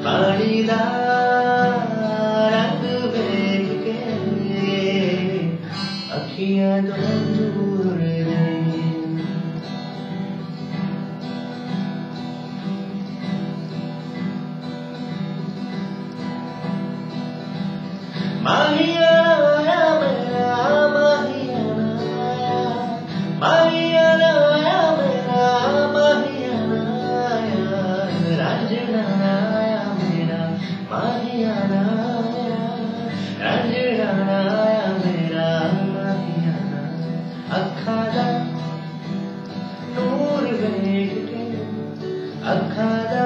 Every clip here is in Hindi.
पानी दा रंग वेख के अखियां तो दूर ने माहिया मेरा माहियाना माहियाना मेरा माहियाना रांझना मेरा माहियाना रांझना मेरा माहियाना अखा दा नूर वेख के अखा दा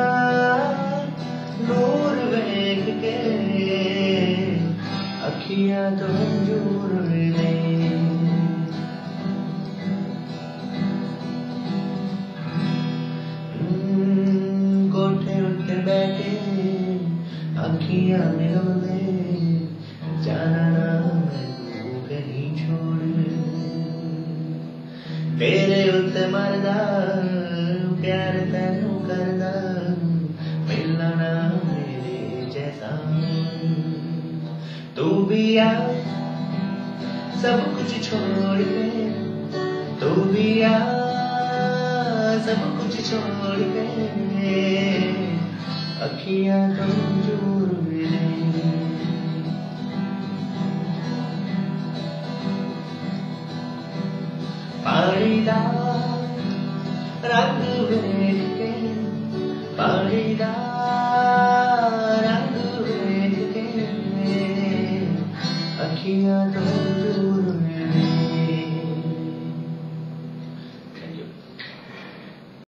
नूर वेख के अखियां तो अंजूर ने कोठे उत्ते बैठे अखियां मिलोने जाना ना तू कहीं छोड़ तेरे उत्ते मरदा प्यार तैनू करदा मिलना ना मेरे जैसा तू भी आ सब कुछ छोड़ के तू भी आ सब कुछ छोड़ के अखियां कमजोर ने पानी दा रंग वेख के पानी दा रंग वेख के अखियां तो